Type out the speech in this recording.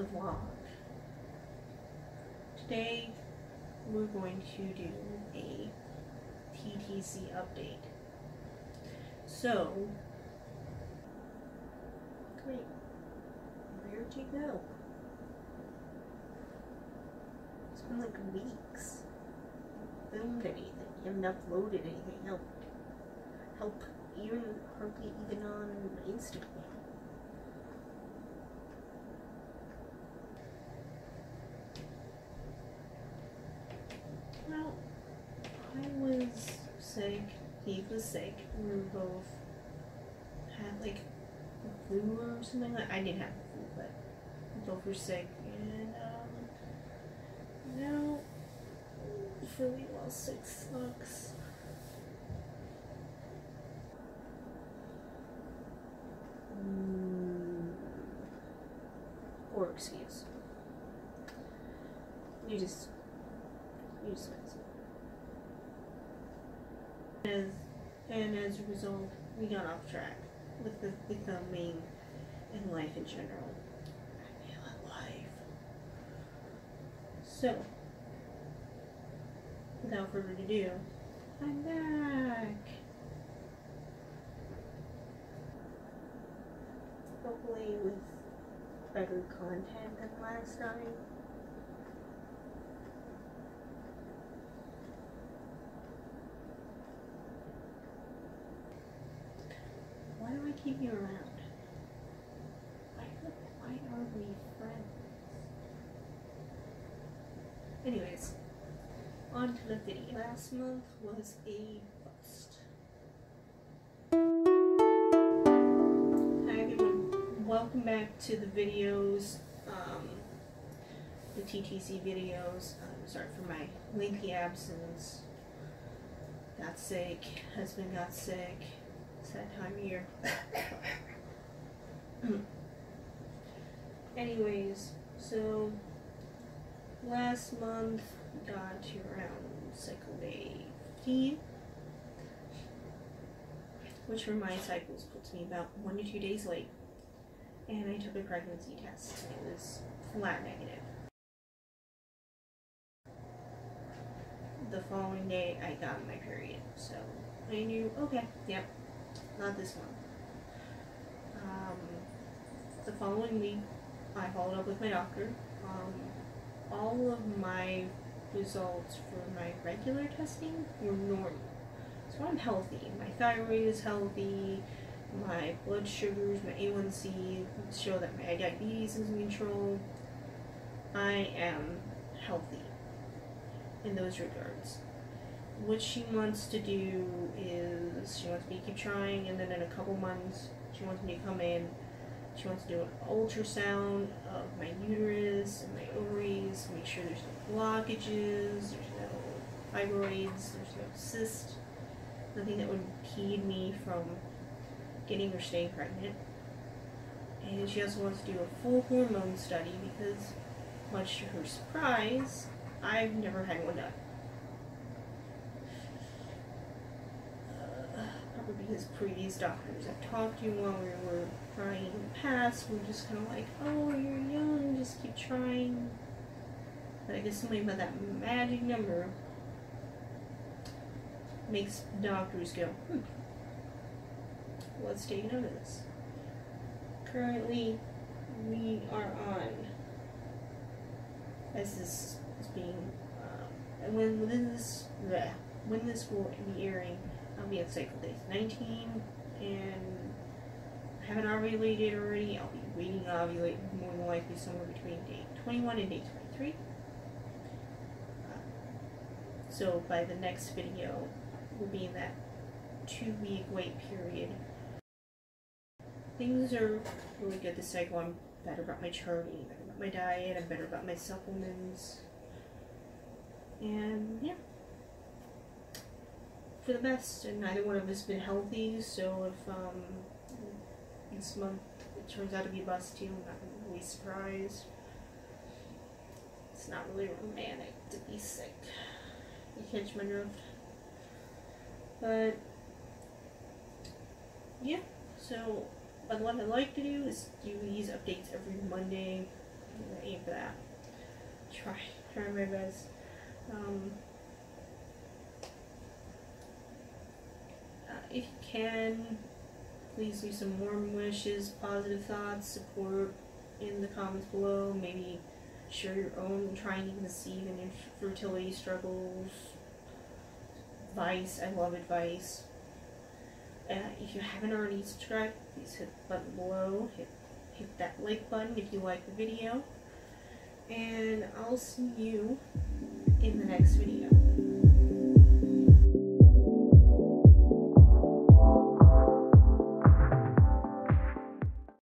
the vlog. Today we're going to do a TTC update. So, great. Where'd you go? It's been like weeks. You haven't filmed anything. You haven't uploaded anything. Help. Even hardly even on Instagram. Well, I was sick. He was sick. We were both had like flu or something like. I didn't have the flu, but we both were sick, and now feeling well sick sucks. Or excuse. You just and as a result, we got off track with the filming and life in general. I feel alive. So, without further ado, I'm back. Hopefully with better content than last time. Why do I keep you around? Why are we friends? Anyways, on to the video. Last month was a bust. Hi everyone, welcome back to the videos, the TTC videos. Sorry for my lengthy absence. Got sick, husband got sick. Sad time of year. Anyways, so last month got to around cycle day 15, which for my cycles puts me about 1 to 2 days late, and I took a pregnancy test. It was flat negative. The following day I got my period, so I knew, okay, yep, not this one. The following week, I followed up with my doctor. All of my results for my regular testing were normal. So I'm healthy. My thyroid is healthy. My blood sugars, my A1C show that my diabetes is in control. I am healthy in those regards. What she wants to do is she wants me to keep trying, and then in a couple months she wants me to come in. She wants to do an ultrasound of my uterus and my ovaries, make sure there's no blockages, there's no fibroids, there's no cyst, nothing that would impede me from getting or staying pregnant. And she also wants to do a full hormone study because, much to her surprise, I've never had one done. Probably because previous doctors I've talked to while we were trying in the past were just kind of like, oh, you're young, just keep trying. But I guess something about that magic number makes doctors go, let's take note of this. Currently, we are on, as this is being, and when this will be airing, I'll be at cycle day 19, and I haven't ovulated already. I'll be waiting to ovulate more than likely somewhere between day 21 and day 23. So by the next video, we'll be in that 2-week wait period. Things are really good this cycle. I'm better about my charting, better about my diet, I'm better about my supplements. And yeah, for the best. And neither one of us has been healthy, so if this month it turns out to be a bust too, I'm not really surprised. It's not really romantic to be sick. You catch my drift. But yeah, so what I like to do is do these updates every Monday. aim for that. Try my best. If you can, please leave some warm wishes, positive thoughts, support in the comments below. Maybe share your own trying to conceive and infertility struggles. Advice, I love advice. If you haven't already subscribed, please hit the button below. Hit that like button if you like the video. And I'll see you in the next video.